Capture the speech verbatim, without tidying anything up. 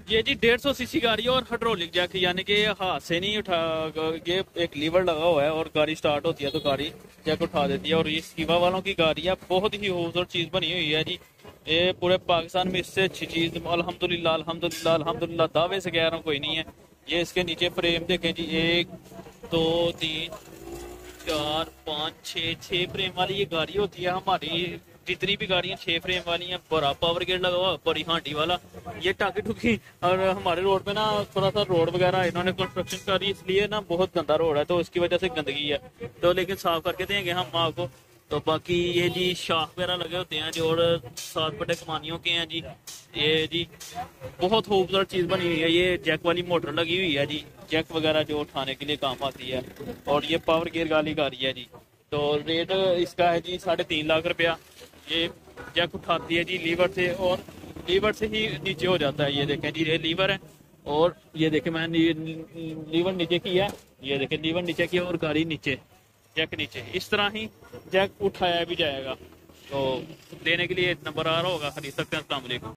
ये जी डेढ़ सौ सीसी गाड़ी है और हाइड्रोलिक जैक, यानी कि हाथ से नहीं उठा, ये एक लीवर लगा हुआ है और गाड़ी स्टार्ट होती है तो गाड़ी जैक उठा देती है। और ये स्कीवा वालों की गाड़ी है, बहुत ही खूबसूरत चीज़ बनी हुई है जी। ये पूरे पाकिस्तान में इससे अच्छी चीज़ अल्हम्दुलिल्लाह अल्हम्दुलिल्लाह अल्हम्दुलिल्लाह दावे से कह रहा हूँ कोई नहीं है। ये इसके नीचे फ्रेम देखें जी, एक दो तीन चार पाँच छः छः फ्रेम वाली ये गाड़ी होती है हमारी। जितनी भी गाड़ियाँ छः फ्रेम वाली हैं, बड़ा पावर गेट लगा हुआ, बड़ी हांडी वाला, ये टाकी टुकी। और हमारे रोड पे ना थोड़ा सा रोड वगैरह इन्होंने कंस्ट्रक्शन करी, इसलिए ना बहुत गंदा रोड है, तो उसकी वजह से गंदगी है, तो लेकिन साफ करके देंगे हम आपको। तो बाकी ये जी शाख वगैरह लगे होते हैं जो, और सात बटे कमानियों के हैं जी। ये जी बहुत खूबसूरत चीज़ बनी हुई है। ये जैक वाली मोटर लगी हुई है जी, जैक वगैरह जो उठाने के लिए काम आती है। और ये पावर गियर वाली गाड़ी है जी। तो रेट इसका है जी साढ़े तीन लाख रुपया। ये जैक उठाती है जी लीवर से, और लीवर से ही नीचे हो जाता है। ये देखें जी, ये लीवर है, और ये देखें मैंने लीवर नीचे की है, ये देखें लीवर नीचे की है और गाड़ी नीचे, जैक नीचे। इस तरह ही जैक उठाया भी जाएगा। तो लेने के लिए नंबर आ रहा होगा, खरीद सकते हैं। अस्सलाम वालेकुम।